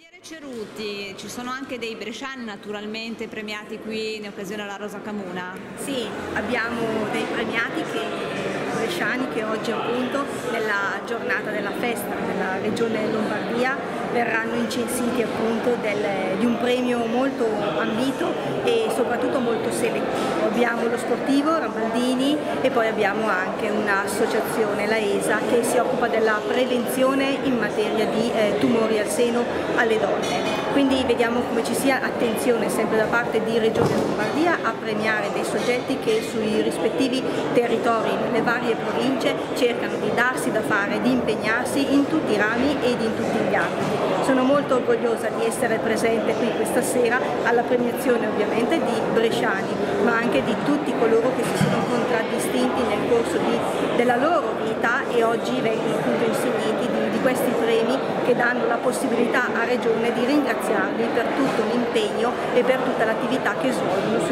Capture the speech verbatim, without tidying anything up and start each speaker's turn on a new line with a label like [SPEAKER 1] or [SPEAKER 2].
[SPEAKER 1] Ceruti, ci sono anche dei bresciani naturalmente premiati qui in occasione della Rosa Camuna?
[SPEAKER 2] Sì, abbiamo dei premiati che, bresciani che oggi appunto nella giornata della festa della Regione Lombardia verranno incensiti appunto del, di un premio molto ambito e soprattutto molto selettivo. Abbiamo lo sportivo Ramaldini e poi abbiamo anche un'associazione, la E S A, che si occupa della prevenzione in materia di eh, tumori al seno alle donne. Quindi vediamo come ci sia attenzione sempre da parte di Regione Lombardia a premiare dei soggetti che sui rispettivi territori, nelle varie province, cercano di darsi da fare, di impegnarsi in tutti i rami ed in tutti gli ambiti. Sono molto orgogliosa di essere presente qui questa sera alla premiazione ovviamente di bresciani, ma anche di tutti coloro che si sono contraddistinti nel corso di, della loro vita e oggi vengono appunto insigniti di, di questi premi che danno la possibilità a Regione di ringraziarli per tutto l'impegno e per tutta l'attività che svolgono